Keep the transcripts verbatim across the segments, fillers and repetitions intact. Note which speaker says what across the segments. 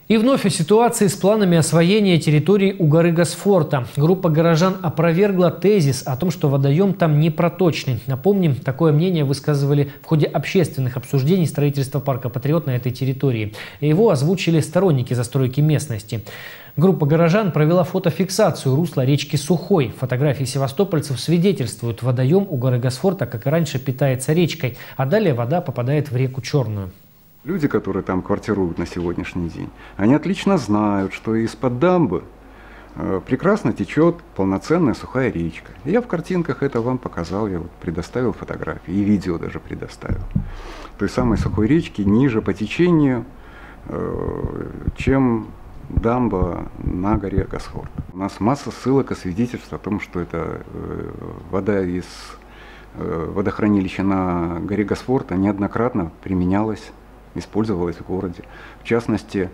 Speaker 1: И вновь о ситуации с планами освоения территории у горы Госфорта. Группа горожан опровергла тезис о том, что водоем там не проточный. Напомним, такое мнение высказывали в ходе общественных обсуждений строительства парка «Патриот» на этой территории. Его озвучили сторонники застройки местности. Группа горожан провела фотофиксацию русла речки Сухой. Фотографии севастопольцев свидетельствуют, водоем у горы Госфорта, как и раньше, питается речкой, а далее вода попадает в реку Черную.
Speaker 2: Люди, которые там квартируют на сегодняшний день, они отлично знают, что из-под дамбы э, прекрасно течет полноценная сухая речка. И я в картинках это вам показал, я вот предоставил фотографии, и видео даже предоставил. Той самой сухой речки ниже по течению, э, чем дамба на горе Госфорт. У нас масса ссылок и свидетельств о том, что это э, вода из э, водохранилища на горе Госфорта неоднократно применялась, использовалась в городе. В частности,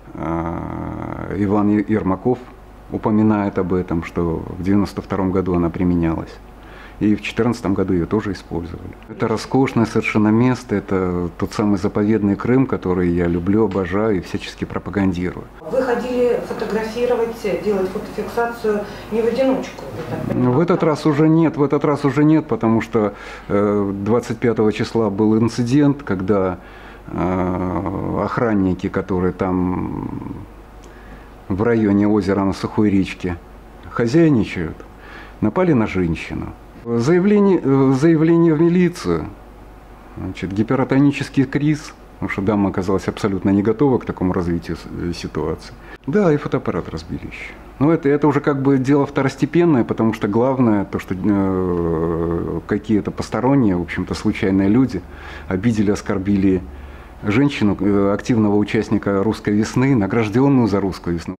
Speaker 2: Иван Ермаков упоминает об этом, что в девяносто втором году она применялась. И в две тысячи четырнадцатом году ее тоже использовали. Это роскошное совершенно место, это тот самый заповедный Крым, который я люблю, обожаю и всячески пропагандирую.
Speaker 3: Вы ходили фотографировать, делать фотофиксацию не в одиночку?
Speaker 2: В этот раз уже нет, в этот раз уже нет, потому что двадцать пятого числа был инцидент, когда охранники, которые там в районе озера на Сухой речке хозяйничают, напали на женщину. Заявление, заявление в милицию, значит, гипертонический криз, потому что дама оказалась абсолютно не готова к такому развитию ситуации. Да, и фотоаппарат разбили еще. Но это, это уже как бы дело второстепенное, потому что главное, то, что э, какие-то посторонние, в общем-то, случайные люди обидели, оскорбили женщину, активного участника «Русской весны», награжденную за «Русскую весну».